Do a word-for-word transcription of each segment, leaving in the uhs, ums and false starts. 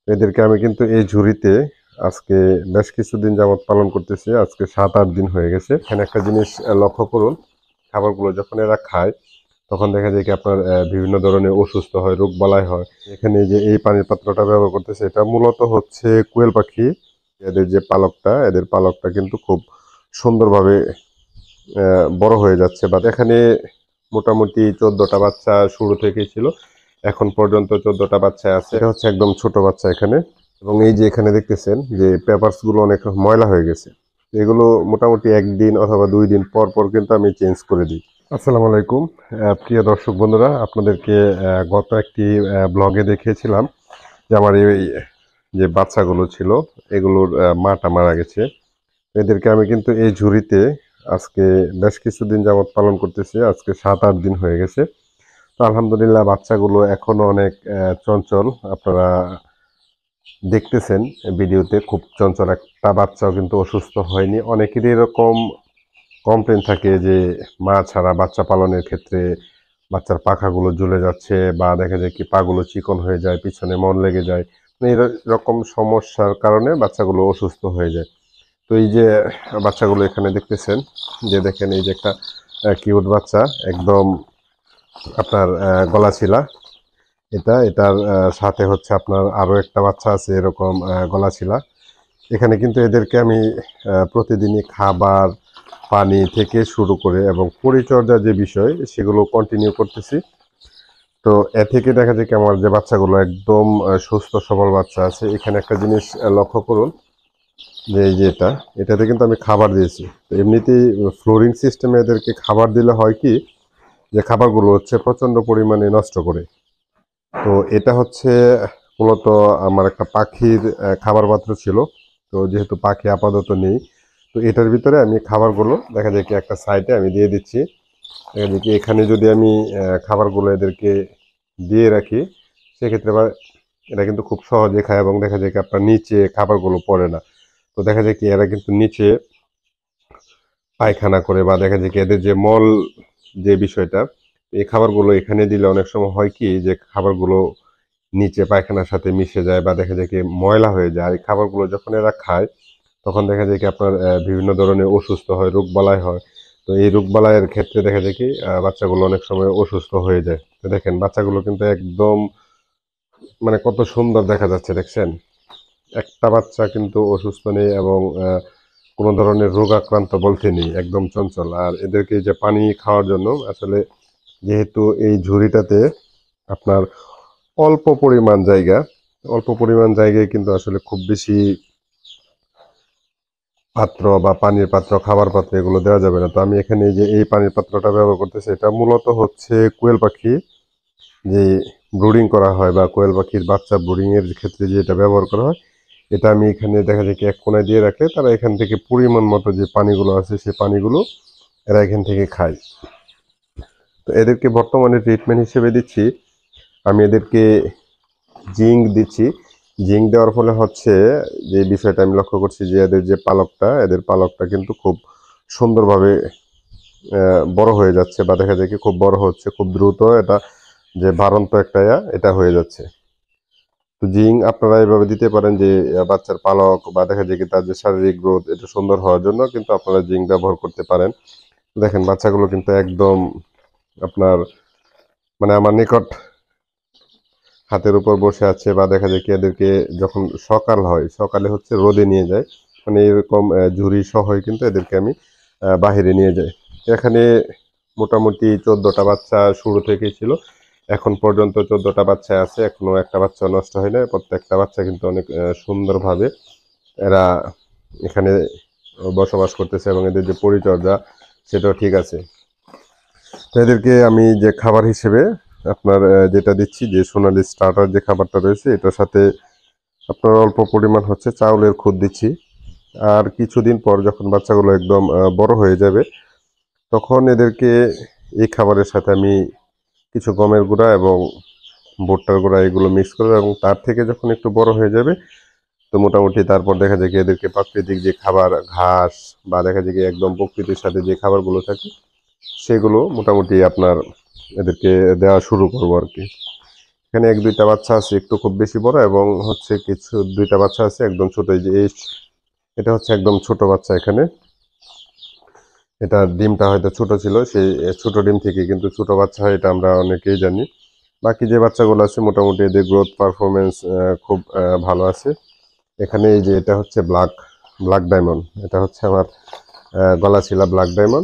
এদেরকে আমি কিন্তু এই ঝুড়িতে আজকে বেশ কিছুদিন যাবত পালন করতেছি। আজকে সাত আট দিন হয়ে গেছে। এখানে একটা জিনিস আহ, লক্ষ্য করুন, খাবারগুলো যখন এরা খায় তখন দেখা যায় কি আপনার আহ, বিভিন্ন ধরনের অসুস্থ হয়, রোগ বালাই হয়। এখানে এই যে এই পানির পাত্রটা ব্যবহার করতেছে, এটা মূলত হচ্ছে কোয়েল পাখি। এদের যে পালকটা, এদের পালকটা কিন্তু খুব সুন্দরভাবে আহ, বড় হয়ে যাচ্ছে। বা এখানে মোটামুটি চোদ্দটা বাচ্চা শুরু থেকেই ছিল, এখন পর্যন্ত চোদ্দটা বাচ্চা আছে। এটা হচ্ছে একদম ছোট বাচ্চা এখানে। এবং এই যে এখানে দেখতেছেন যে পেপারস গুলো অনেক ময়লা হয়ে গেছে, এগুলো মোটামুটি একদিন অথবা দুই দিন পর পর কিন্তু আমি চেঞ্জ করে দিই। আসসালামু আলাইকুম আহ, প্রিয় দর্শক বন্ধুরা, আপনাদেরকে আহ, গত একটি ব্লগে দেখিয়েছিলাম যে আমার এই যে বাচ্চাগুলো ছিল এগুলোর আহ, মাটা মারা গেছে। এদেরকে আমি কিন্তু এই ঝুড়িতে আজকে বেশ কিছুদিন যাবত পালন করতেছি। আজকে সাত আট দিন হয়ে গেছে। তো আলহামদুলিল্লাহ বাচ্চাগুলো এখনো অনেক আহ, চঞ্চল। আপনারা দেখতেছেন ভিডিওতে, খুব চঞ্চল। একটা বাচ্চাও কিন্তু অসুস্থ হয়নি। অনেকেরই এরকম কমপ্লেন থাকে যে মা ছাড়া বাচ্চা পালনের ক্ষেত্রে বাচ্চার পাখাগুলো ঝুলে যাচ্ছে, বা দেখা যায় কি পাগুলো চিকন হয়ে যায়, পিছনে মন লেগে যায়। মানে এরকম সমস্যার কারণে বাচ্চাগুলো অসুস্থ হয়ে যায়। তো এই যে বাচ্চাগুলো এখানে দেখতেছেন, যে দেখেন এই যে একটা কিউট বাচ্চা, একদম আপনার আহ, গলাছিলা। এটা এটার আহ, সাথে হচ্ছে আপনার আরো একটা বাচ্চা আছে এরকম আহ, গলাছিলা। এখানে কিন্তু এদেরকে আমি আহ, প্রতিদিনই খাবার, পানি থেকে শুরু করে এবং পরিচর্যার যে বিষয় সেগুলো কন্টিনিউ করতেছি। তো এ থেকে দেখা যায় কি আমার যে বাচ্চাগুলো একদম আহ, সুস্থ সবল বাচ্চা আছে। এখানে একটা জিনিস আহ, লক্ষ্য করুন, যে এই যে এটা এটাতে কিন্তু আমি খাবার দিয়েছি। তো এমনিতেই ফ্লোরিং সিস্টেমে এদেরকে খাবার দিলে হয় কি, যে খাবারগুলো হচ্ছে প্রচন্ড পরিমাণে নষ্ট করে। তো এটা হচ্ছে মূলত আমার একটা পাখির আহ, খাবার পাত্র ছিল। তো যেহেতু পাখি আপাতত নেই, তো এটার ভিতরে আমি খাবারগুলো দেখা যায় কি একটা সাইডে আমি দিয়ে দিচ্ছি। দেখা যায় কি এখানে যদি আমি আহ, খাবারগুলো এদেরকে দিয়ে রাখি, সেক্ষেত্রে আবার এরা কিন্তু খুব সহজে খায় এবং দেখা যায় কি আপনার নিচে খাবারগুলো পড়ে না। তো দেখা যায় কি এরা কিন্তু নিচে পায়খানা করে, বা দেখা যায় কি এদের যে মল যে বিষয়টা, এই খাবারগুলো এখানে দিলে অনেক সময় হয় কি যে খাবারগুলো নিচে পায়খানার সাথে মিশে যায়, বা দেখা যায় কি ময়লা হয়ে যায়। আর এই খাবারগুলো যখন এরা খায় তখন দেখা যায় কি আপনার আহ, বিভিন্ন ধরনের অসুস্থ হয়, রোগ বালাই হয়। তো এই রোগ বালাইয়ের ক্ষেত্রে দেখা যায় কি আহ, বাচ্চাগুলো অনেক সময় অসুস্থ হয়ে যায়। তো দেখেন বাচ্চাগুলো কিন্তু একদম মানে কত সুন্দর দেখা যাচ্ছে, দেখছেন? একটা বাচ্চা কিন্তু অসুস্থ নেই, এবং আহ, কোনো ধরনের রোগ আক্রান্ত বলতে নেই, একদম চঞ্চল। আর এদেরকে যে পানি খাওয়ার জন্য আসলে, যেহেতু এই ঝুড়িটাতে আপনার অল্প পরিমাণ জায়গা, অল্প পরিমাণ জায়গায় কিন্তু আসলে খুব বেশি পাত্র বা পানির পাত্র, খাবার পাত্র এগুলো দেওয়া যাবে না। তো আমি এখানে এই যে এই পানির পাত্রটা ব্যবহার করতেছি, এটা মূলত হচ্ছে কোয়েল পাখি যে ব্রুডিং করা হয়, বা কোয়েল পাখির বাচ্চা ব্রুডিং এর ক্ষেত্রে যে এটা ব্যবহার করা হয়, এটা আমি এখানে দেখা যায় কি এক কোনায় দিয়ে রাখলে তারা এখান থেকে পরিমাণ মতো যে পানিগুলো আছে সেই পানিগুলো এরা এখান থেকে খায়। তো এদেরকে বর্তমানে ট্রিটমেন্ট হিসেবে দিচ্ছি, আমি এদেরকে জিঙ্ক দিচ্ছি। জিঙ্ক দেওয়ার ফলে হচ্ছে যে বিষয়টা আমি লক্ষ্য করছি, যে এদের যে পালকটা, এদের পালকটা কিন্তু খুব সুন্দরভাবে আহ, বড় হয়ে যাচ্ছে, বা দেখা যায় কি খুব বড় হচ্ছে খুব দ্রুত। এটা যে বাড়ন্ত একটা ইয়া, এটা হয়ে যাচ্ছে। তো জিঙ্ক আপনারা এভাবে দিতে পারেন, যে আহ, বাচ্চার পালক বা দেখা যায় কি তার যে শারীরিক গ্রোথ এটা সুন্দর হওয়ার জন্য কিন্তু আপনারা জিঙ্ক ব্যবহার করতে পারেন। দেখেন বাচ্চাগুলো কিন্তু একদম আপনার মানে আমার নিকট হাতের উপর বসে আছে, বা দেখা যায় কি এদেরকে যখন সকাল হয়, সকালে হচ্ছে রোদে নিয়ে যায়, মানে এরকম আহ, ঝুড়ি সহই কিন্তু এদেরকে আমি আহ, বাহিরে নিয়ে যাই। এখানে মোটামুটি চোদ্দটা বাচ্চা শুরু থেকেই ছিল, এখন পর্যন্ত চোদ্দটা বাচ্চা আছে, এখনো একটা বাচ্চা নষ্ট হয় না। প্রত্যেকটা বাচ্চা কিন্তু অনেক আহ, সুন্দরভাবে এরা এখানে বসবাস করতেছে, এবং এদের যে পরিচর্যা সেটাও ঠিক আছে। তো এদেরকে আমি যে খাবার হিসেবে আপনার আহ, যেটা দিচ্ছি, যে সোনালি স্টার্টার যে খাবারটা রয়েছে, এটার সাথে আপনার অল্প পরিমাণ হচ্ছে চাউলের খুদ দিচ্ছি। আর কিছুদিন পর যখন বাচ্চাগুলো একদম আহ, বড় হয়ে যাবে, তখন এদেরকে এই খাবারের সাথে আমি কিছু গমের গুঁড়া এবং ভুট্টার গুঁড়া এগুলো মিক্স করবো, এবং তার থেকে যখন একটু বড় হয়ে যাবে, তো মোটামুটি তারপর দেখা যায় কি এদেরকে প্রাকৃতিক যে খাবার, ঘাস, বা দেখা যায় কি একদম প্রকৃতির সাথে যে খাবারগুলো থাকে সেগুলো মোটামুটি আপনার এদেরকে দেওয়া শুরু করবো আর কি। এখানে এক দুইটা বাচ্চা আছে একটু খুব বেশি বড়, এবং হচ্ছে কিছু দুইটা বাচ্চা আছে একদম ছোট। এই যে এই এটা হচ্ছে একদম ছোট বাচ্চা। এখানে এটা ডিমটা হয়তো ছোট ছিল, সেই ছোট ডিম থেকে কিন্তু ছোট বাচ্চা হয়, এটা আমরা অনেকেই জানি। বাকি যে বাচ্চাগুলো আছে মোটামুটি এদের গ্রোথ পারফরমেন্স খুব আহ, ভালো আছে। এখানে এই যে এটা হচ্ছে ব্ল্যাক ব্ল্যাক ডায়মন্ড, এটা হচ্ছে আমার আহ, গলাচিলা ব্ল্যাক ডায়মন্ড।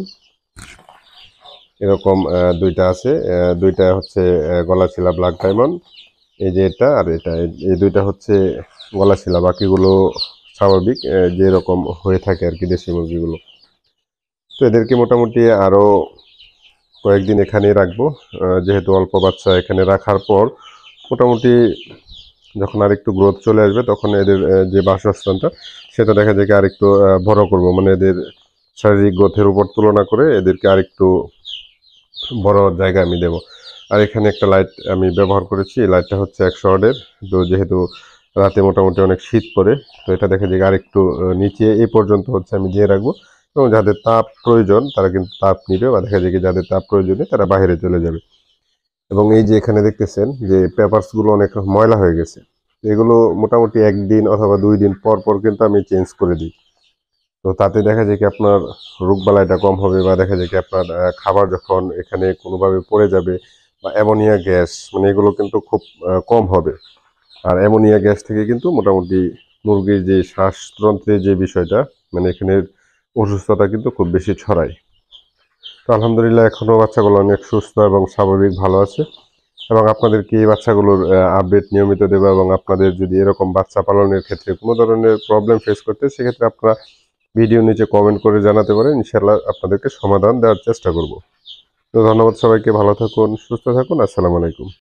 এরকম আহ, দুইটা আছে, আহ, দুইটা হচ্ছে আহ, গলাচিলা ব্ল্যাক ডায়মন্ড। এই যে এটা আর এটা, এই- এই দুইটা হচ্ছে গলাচিলা, বাকিগুলো স্বাভাবিক আহ, যেরকম হয়ে থাকে আর কি দেশি মুরগিগুলো। তো এদেরকে মোটামুটি আরো কয়েকদিন এখানেই রাখবো, আহ, যেহেতু অল্প বাচ্চা। এখানে রাখার পর মোটামুটি যখন আর একটু গ্রোথ চলে আসবে তখন এদের আহ, যে বাসস্থানটা সেটা দেখা যায় কি আরেকটু আহ, বড় করব, মানে এদের শারীরিক গ্রোথের উপর তুলনা করে এদেরকে আরেকটু বড় জায়গা আমি দেব। আর এখানে একটা লাইট আমি ব্যবহার করেছি, এই লাইটটা হচ্ছে একশো ওয়াটের। তো যেহেতু রাতে মোটামুটি অনেক শীত পড়ে, তো এটা দেখা যায় আরেকটু আহ, নিচে এই পর্যন্ত হচ্ছে আমি দিয়ে রাখবো, এবং যাদের তাপ প্রয়োজন তারা কিন্তু তাপ নিবে, বা দেখা যায় কি যাদের তাপ প্রয়োজন নেই তারা বাইরে চলে যাবে। এবং এই যে এখানে দেখতেছেন যে পেপারস গুলো অনেক ময়লা হয়ে গেছে, তো এগুলো মোটামুটি একদিন অথবা দুই দিন পর পর কিন্তু আমি চেঞ্জ করে দিই। তো তাতে দেখা যায় কি আপনার রোগবালাইটা কম হবে, বা দেখা যায় কি আপনার আহ, খাবার যখন এখানে কোনোভাবে পড়ে যাবে, বা অ্যামোনিয়া গ্যাস মানে এগুলো কিন্তু খুব আহ, কম হবে। আর অ্যামোনিয়া গ্যাস থেকে কিন্তু মোটামুটি মুরগির যে শ্বাসতন্ত্রের যে বিষয়টা, মানে এখানে অসুস্থতা কিন্তু খুব বেশি ছড়ায়। তো আলহামদুলিল্লাহ এখনো বাচ্চাগুলো অনেক সুস্থ এবং স্বাভাবিক ভালো আছে। এবং আপনাদেরকে এই বাচ্চাগুলোর আপডেট নিয়মিত দেবো, এবং আপনাদের যদি এরকম বাচ্চা পালনের ক্ষেত্রে কোনো ধরনের প্রবলেম ফেস করতে, সেক্ষেত্রে আপনারা ভিডিও নিচে কমেন্ট করে জানাতে পারেন, ইনশাল্লাহ আপনাদেরকে সমাধান দেওয়ার চেষ্টা করব। তো ধন্যবাদ সবাইকে, ভালো থাকুন, সুস্থ থাকুন, আসসালামু আলাইকুম।